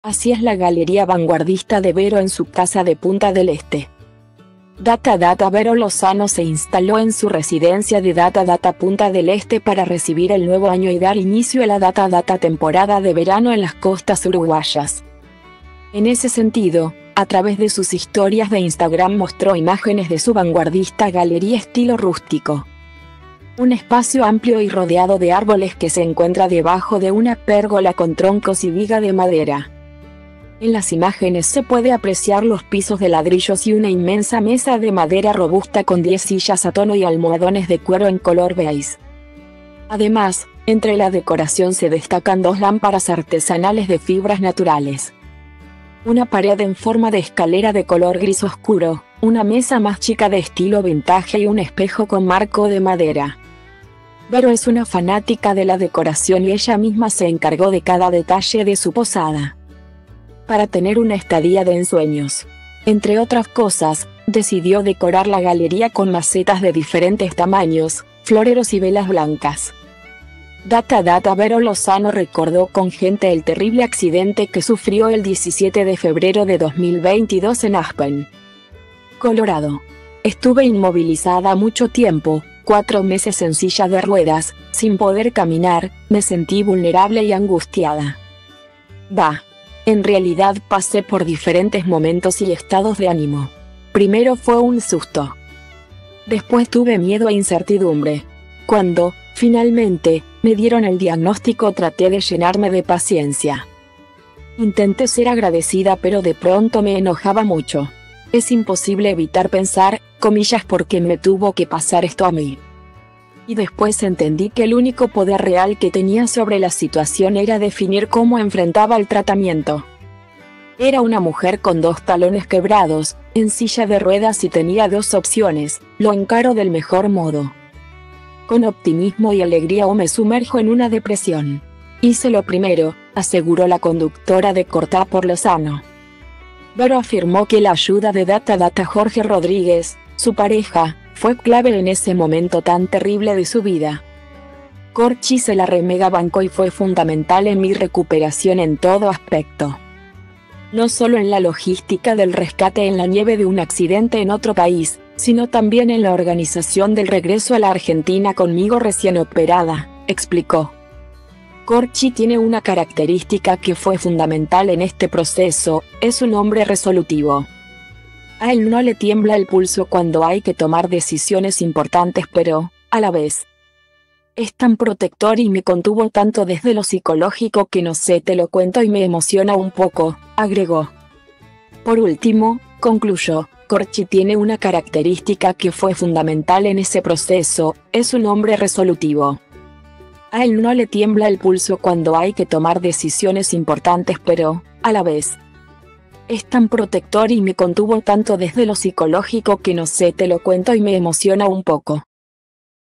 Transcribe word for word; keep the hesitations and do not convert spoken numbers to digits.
Así es la galería vanguardista de Vero en su casa de Punta del Este. Data Data Vero Lozano se instaló en su residencia de Data Data Punta del Este para recibir el nuevo año y dar inicio a la Data Data temporada de verano en las costas uruguayas. En ese sentido, a través de sus historias de Instagram mostró imágenes de su vanguardista galería estilo rústico. Un espacio amplio y rodeado de árboles que se encuentra debajo de una pérgola con troncos y viga de madera. En las imágenes se puede apreciar los pisos de ladrillos y una inmensa mesa de madera robusta con diez sillas a tono y almohadones de cuero en color beige. Además, entre la decoración se destacan dos lámparas artesanales de fibras naturales. Una pared en forma de escalera de color gris oscuro, una mesa más chica de estilo vintage y un espejo con marco de madera. Vero es una fanática de la decoración y ella misma se encargó de cada detalle de su posada. Para tener una estadía de ensueños. Entre otras cosas, decidió decorar la galería con macetas de diferentes tamaños, floreros y velas blancas. Data Data Vero Lozano recordó con gente el terrible accidente que sufrió el diecisiete de febrero de dos mil veintidós en Aspen, Colorado. Estuve inmovilizada mucho tiempo, cuatro meses en silla de ruedas, sin poder caminar, me sentí vulnerable y angustiada. Va. En realidad pasé por diferentes momentos y estados de ánimo. Primero fue un susto. Después tuve miedo e incertidumbre. Cuando, finalmente, me dieron el diagnóstico traté de llenarme de paciencia. Intenté ser agradecida pero de pronto me enojaba mucho. Es imposible evitar pensar, comillas, porque me tuvo que pasar esto a mí. Y después entendí que el único poder real que tenía sobre la situación era definir cómo enfrentaba el tratamiento. Era una mujer con dos talones quebrados, en silla de ruedas y tenía dos opciones, lo encaro del mejor modo. Con optimismo y alegría o me sumerjo en una depresión. Hice lo primero, aseguró la conductora de Cortá por Lozano. Vero afirmó que la ayuda de Data Data Jorge Rodríguez, su pareja, fue clave en ese momento tan terrible de su vida. Corchi se la remega bancó y fue fundamental en mi recuperación en todo aspecto. No solo en la logística del rescate en la nieve de un accidente en otro país, sino también en la organización del regreso a la Argentina conmigo recién operada, explicó. Corchi tiene una característica que fue fundamental en este proceso, es un hombre resolutivo. A él no le tiembla el pulso cuando hay que tomar decisiones importantes, pero, a la vez, es tan protector y me contuvo tanto desde lo psicológico que no sé, te lo cuento y me emociona un poco, agregó. Por último, concluyó, Corchi tiene una característica que fue fundamental en ese proceso, es un hombre resolutivo. A él no le tiembla el pulso cuando hay que tomar decisiones importantes, pero, a la vez, es tan protector y me contuvo tanto desde lo psicológico que no sé, te lo cuento y me emociona un poco.